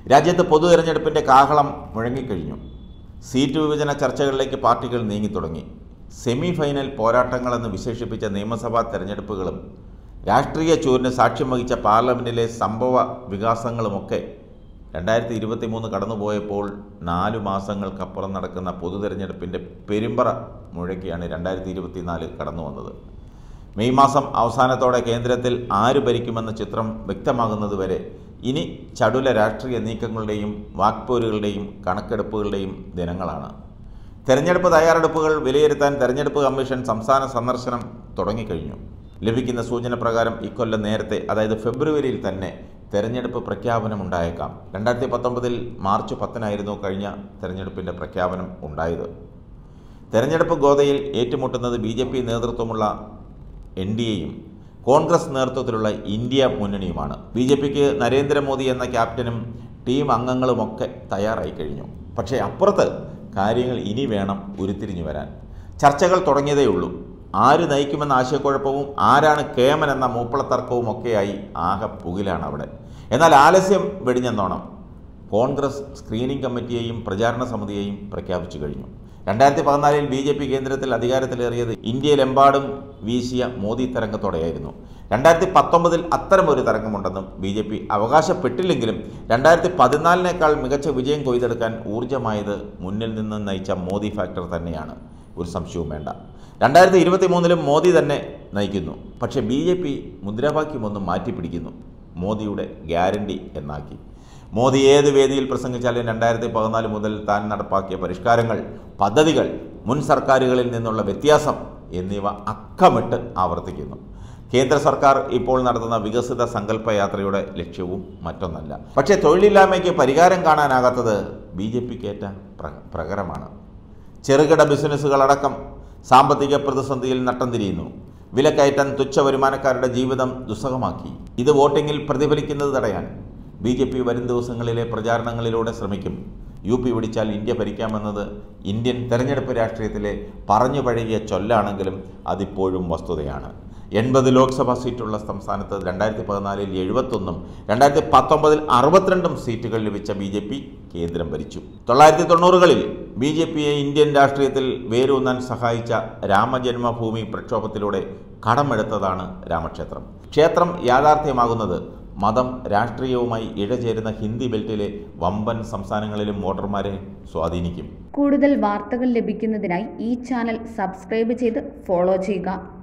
രാജ്യത്ത് പൊതു തെരഞ്ഞെടുപ്പിൻ്റെ കാഹളം മുഴങ്ങിക്കഴിഞ്ഞു. സീറ്റ് വിഭജന ചർച്ചകളിലേക്ക് പാർട്ടികൾ നീങ്ങിത്തുടങ്ങി. സെമി ഫൈനൽ പോരാട്ടങ്ങളെന്ന് വിശേഷിപ്പിച്ച നിയമസഭാ തെരഞ്ഞെടുപ്പുകളും രാഷ്ട്രീയ ചൂരിന് സാക്ഷ്യം വഹിച്ച പാർലമെൻറ്റിലെ സംഭവ വികാസങ്ങളുമൊക്കെ 2023 കടന്നുപോയപ്പോൾ 4 മാസങ്ങൾക്കപ്പുറം നടക്കുന്ന പൊതു തെരഞ്ഞെടുപ്പിൻ്റെ പെരുമ്പറ മുഴക്കിയാണ് 2024 കടന്നു വന്നത്. മെയ് മാസം അവസാനത്തോടെ കേന്ദ്രത്തിൽ ആര് ഭരിക്കുമെന്ന ചിത്രം വ്യക്തമാകുന്നതുവരെ ഇനി ചടുല രാഷ്ട്രീയ നീക്കങ്ങളുടെയും വാക്പോരുകളുടെയും കണക്കെടുപ്പുകളുടെയും ദിനങ്ങളാണ്. തെരഞ്ഞെടുപ്പ് തയ്യാറെടുപ്പുകൾ വിലയിരുത്താൻ തെരഞ്ഞെടുപ്പ് കമ്മീഷൻ സംസ്ഥാന സന്ദർശനം തുടങ്ങിക്കഴിഞ്ഞു. ലഭിക്കുന്ന സൂചന പ്രകാരം ഇക്കൊല്ലം നേരത്തെ, അതായത് ഫെബ്രുവരിയിൽ തന്നെ തെരഞ്ഞെടുപ്പ് പ്രഖ്യാപനം ഉണ്ടായേക്കാം. 2019 മാർച്ച് 10 കഴിഞ്ഞ തെരഞ്ഞെടുപ്പിൻ്റെ പ്രഖ്യാപനം ഉണ്ടായത്. തെരഞ്ഞെടുപ്പ് ഗോതയിൽ ഏറ്റുമുട്ടുന്നത് BJP നേതൃത്വമുള്ള NDAയും കോൺഗ്രസ് നേതൃത്വത്തിലുള്ള ഇന്ത്യ മുന്നണിയുമാണ്. BJPക്ക് നരേന്ദ്രമോദി എന്ന ക്യാപ്റ്റനും ടീം അംഗങ്ങളുമൊക്കെ തയ്യാറായി കഴിഞ്ഞു. പക്ഷേ അപ്പുറത്ത് കാര്യങ്ങൾ ഇനി വേണം ഉരുത്തിരിഞ്ഞു വരാൻ. ചർച്ചകൾ തുടങ്ങിയതേയുള്ളൂ. ആര് നയിക്കുമെന്ന ആശയക്കുഴപ്പവും ആരാണ് കേമൻ എന്ന മൂപ്പളത്തർക്കവും ഒക്കെയായി ആകെ പുകിലാണ് അവിടെ. എന്നാൽ ആലസ്യം വെടിഞ്ഞെന്നോണം കോൺഗ്രസ് സ്ക്രീനിംഗ് കമ്മിറ്റിയെയും പ്രചാരണ സമിതിയെയും പ്രഖ്യാപിച്ചു കഴിഞ്ഞു. 2014 BJP കേന്ദ്രത്തിൽ അധികാരത്തിലേറിയത് ഇന്ത്യയിലെമ്പാടും വീശിയ മോദി തരംഗത്തോടെയായിരുന്നു. 2019 അത്തരമൊരു തരംഗമുണ്ടെന്നും BJP അവകാശപ്പെട്ടില്ലെങ്കിലും 2014 മികച്ച വിജയം കൊയ്തെടുക്കാൻ ഊർജ്ജമായത് മുന്നിൽ നിന്ന് നയിച്ച മോദി ഫാക്ടർ തന്നെയാണ്. ഒരു സംശയവും വേണ്ട. 2023 മോദി തന്നെ നയിക്കുന്നു. പക്ഷേ BJP മുദ്രാവാക്യമൊന്നും മാറ്റിപ്പിടിക്കുന്നു. മോദിയുടെ ഗ്യാരണ്ടി എന്നാക്കി. മോദി ഏത് വേദിയിൽ പ്രസംഗിച്ചാലും 2014 മുതൽ താൻ നടപ്പാക്കിയ പരിഷ്കാരങ്ങൾ, പദ്ധതികൾ, മുൻ സർക്കാരുകളിൽ നിന്നുള്ള വ്യത്യാസം എന്നിവ അക്കമിട്ട് ആവർത്തിക്കുന്നു. കേന്ദ്ര സർക്കാർ ഇപ്പോൾ നടത്തുന്ന വികസിത സങ്കല്പയാത്രയുടെ ലക്ഷ്യവും മറ്റൊന്നല്ല. പക്ഷേ തൊഴിലില്ലായ്മയ്ക്ക് പരിഹാരം കാണാനാകാത്തത് BJPക്കേറ്റ പ്രഹരമാണ്. ചെറുകിട ബിസിനസ്സുകളടക്കം സാമ്പത്തിക പ്രതിസന്ധിയിൽ നട്ടം തിരിയുന്നു. വിലക്കയറ്റം തുച്ഛ വരുമാനക്കാരുടെ ജീവിതം ദുസ്സഹമാക്കി. ഇത് വോട്ടിങ്ങിൽ പ്രതിഫലിക്കുന്നത് തടയാൻ BJP വരും ദിവസങ്ങളിലെ പ്രചാരണങ്ങളിലൂടെ ശ്രമിക്കും. UP പിടിച്ചാൽ ഇന്ത്യ ഭരിക്കാമെന്നത് ഇന്ത്യൻ തെരഞ്ഞെടുപ്പ് രാഷ്ട്രീയത്തിലെ പറഞ്ഞു പഴകിയ ചൊല്ലാണെങ്കിലും അതിപ്പോഴും വസ്തുതയാണ്. 80 ലോക്സഭാ സീറ്റുള്ള സംസ്ഥാനത്ത് 2014 71, 2019 62 സീറ്റുകൾ ലഭിച്ച BJP കേന്ദ്രം ഭരിച്ചു. 1990കളിൽ BJPയെ ഇന്ത്യൻ രാഷ്ട്രീയത്തിൽ വേരൂന്നാൻ സഹായിച്ച രാമജന്മഭൂമി പ്രക്ഷോഭത്തിലൂടെ കടമെടുത്തതാണ് രാമക്ഷേത്രം. ക്ഷേത്രം യാഥാർത്ഥ്യമാകുന്നത് മതം രാഷ്ട്രീയവുമായി ഇഴചേരുന്ന ഹിന്ദി ബെൽറ്റിലെ വമ്പൻ സംസ്ഥാനങ്ങളിലും വോട്ടർമാരെ സ്വാധീനിക്കും. കൂടുതൽ വാർത്തകൾ ലഭിക്കുന്നതിനായി ഈ ചാനൽ സബ്സ്ക്രൈബ് ചെയ്ത് ഫോളോ ചെയ്യുക.